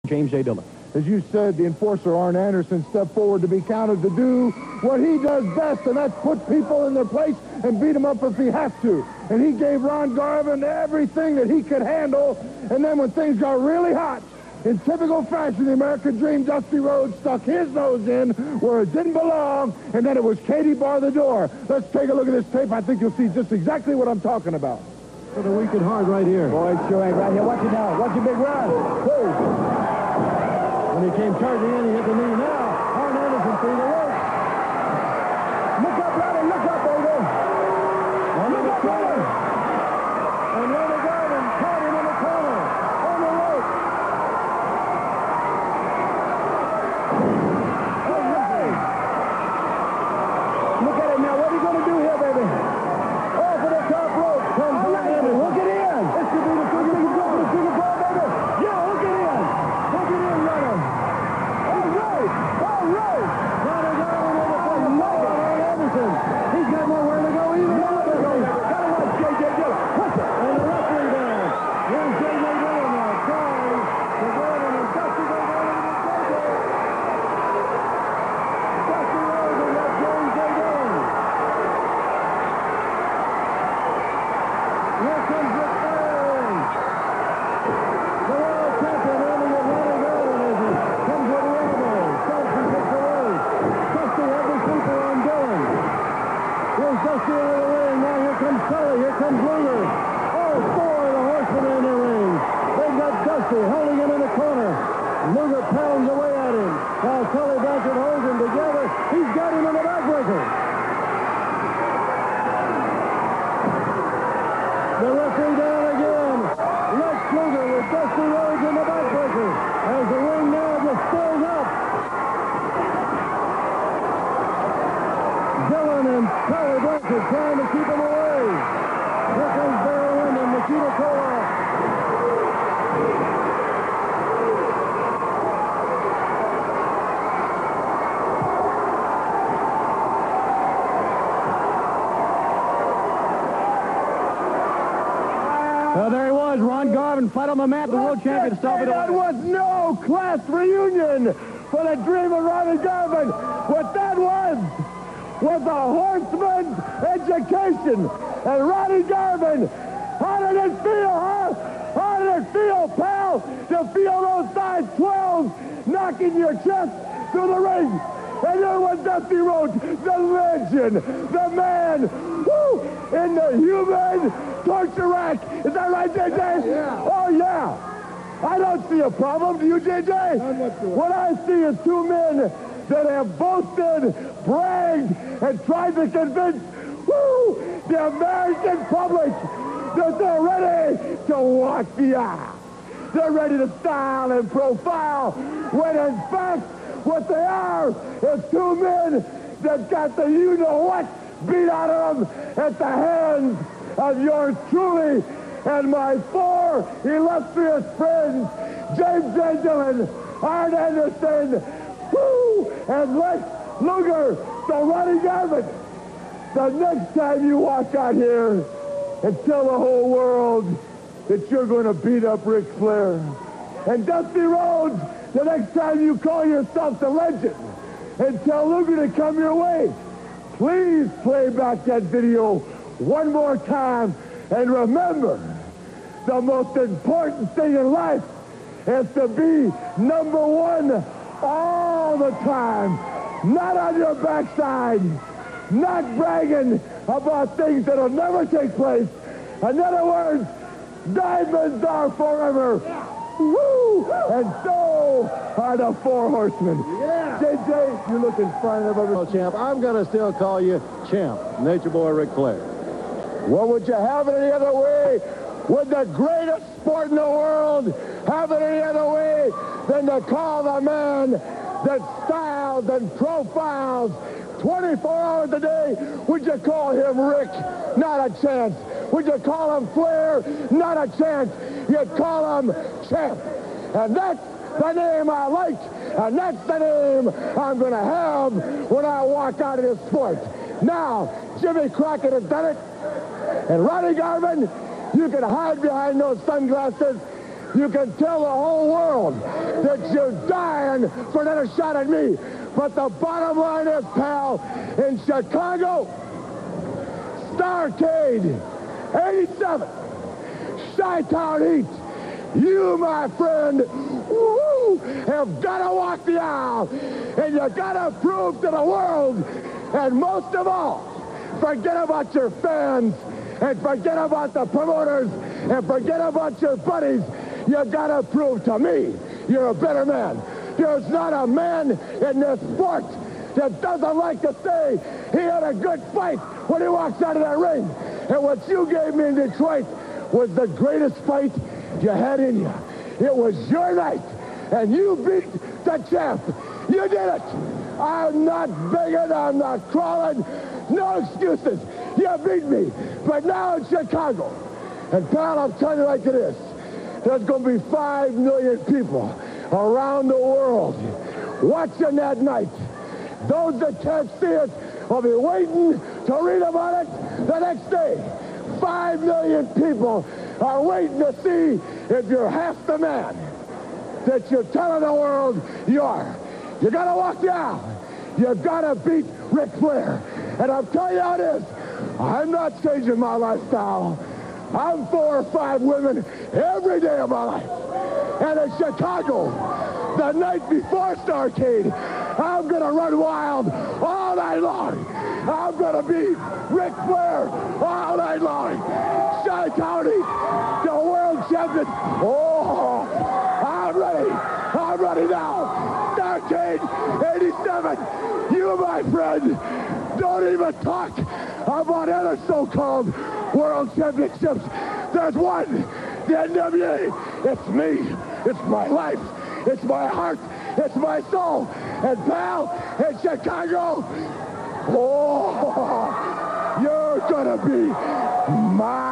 James J. Dillon. As you said, the enforcer, Arn Anderson, stepped forward to be counted to do what he does best, and that's put people in their place and beat them up if he has to. And he gave Ron Garvin everything that he could handle, and then when things got really hot, in typical fashion, the American Dream, Dusty Rhodes stuck his nose in where it didn't belong, and then it was Katie bar the door. Let's take a look at this tape. I think you'll see just exactly what I'm talking about. For the weak and hard right here. Boy, it sure ain't right here. Watch it now. Watch your big run. Whoa. When he came charging in, he hit the knee. Now, Arn Anderson through the rope. Look up, Ronnie. Look up, baby. Look up, Ronnie. And Ronnie Garvin caught him in the corner on the rope. Look at it now. What are you going to do here, baby? Oh, for the top rope. Comes Arn Anderson. Hook it in. This could be the figure ball, baby. Yeah, hook it in. Hook it in, runner. All right. All right. Ronnie Garvin with a full leg. Arn Anderson. He's got nowhere to go either. Gotta watch J.J. Dillon. What's it? And the referee down. Here's J.J. Dillon now trying to go in and Dusty goes over to J.J. Dusty Rhodes and that James J. Dillon. Here comes Ric Flair. The world champion aiming at Ronnie Garvin as he comes with the elbow. Starts and takes away. Dusty had the sleeper on Dillon. Here's Dusty out of the ring. Now here comes Tully. Here comes Luger. All four of the horsemen in the ring. They've got Dusty holding him in the corner. Luger pounds away at him while Tully Blanchard holds him together. He's got him in the backbreaker. The referee down again. Lex Luger with Dusty Rhodes in the backbreaker as the ring now just fills up. Dillon and Tully Blanchard trying to keep him away. Here comes Barry Windham, Nikita Koloff. Well, there he was, Ron Garvin, fight on the mat, the world champion, stop it. That was no class reunion for the Dream of Ronnie Garvin. What that was a horseman's education. And Ronnie Garvin, how did it feel, huh? How did it feel, pal, to feel those size 12s knocking your chest through the ring? And there was Dusty Rhodes, the legend, the man, woo, in the human torture rack. Is that right, JJ? Yeah. Oh, yeah. I don't see a problem. Do you, JJ? None whatsoever. What I see is two men that have boasted, bragged, and tried to convince, woo, the American public that they're ready to walk the aisle. They're ready to style and profile, when in fact, what they are is two men that got the you-know-what beat out of them at the hands of yours truly and my four illustrious friends, James J. Dillon, Arn Anderson, woo, and Lex Luger, the Ronnie Garvin. The next time you walk out here and tell the whole world that you're going to beat up Ric Flair. And Dusty Rhodes, the next time you call yourself the legend and tell Luger to come your way, please play back that video one more time. And remember, the most important thing in life is to be number one all the time. Not on your backside. Not bragging about things that'll never take place. In other words, diamonds are forever. Woo! And so are the four horsemen. Yeah. JJ, you looking fine as ever. Champ, I'm going to still call you Champ, Nature Boy Ric Flair. What would you have it any other way? Would the greatest sport in the world have it any other way than to call the man that styles and profiles 24 hours a day? Would you call him Rick? Not a chance. Would you call him Flair? Not a chance. You'd call him Champ. And that's the name I like. And that's the name I'm going to have when I walk out of this sport. Now, Jimmy Crockett has done it. And Ronnie Garvin, you can hide behind those sunglasses You can tell the whole world that you're dying for another shot at me. But the bottom line is, pal, in Chicago, Starrcade, 87, Chi-Town Heat, you, my friend, woo, have got to walk the aisle. And you got to prove to the world, and most of all, forget about your fans, and forget about the promoters, and forget about your buddies. You got to prove to me you're a better man. There's not a man in this sport that doesn't like to say he had a good fight when he walks out of that ring. And what you gave me in Detroit was the greatest fight you had in you. It was your night, and you beat the champ. You did it. I'm not begging. I'm not crawling. No excuses. You beat me. But now in Chicago, and pal, I'm telling you like it is, there's going to be 5 million people around the world watching that night. Those that can't see it will be waiting to read about it the next day. 5 million people are waiting to see if you're half the man that you're telling the world you are. You got to walk the aisle. You got to beat Ric Flair. And I'm telling you how it is. I'm not changing my lifestyle. I'm 4 or 5 women every day of my life. And in Chicago, the night before Starrcade, I'm going to run wild all night long. I'm going to beat Ric Flair all night long. Chi-Town Heat, the world champion. Oh, I'm ready. I'm ready now. Starrcade 87. You, my friend, don't even talk about other so-called world championships. There's one, the NWA. It's me. It's my life. It's my heart. It's my soul. And pal, in Chicago, oh, you're gonna be my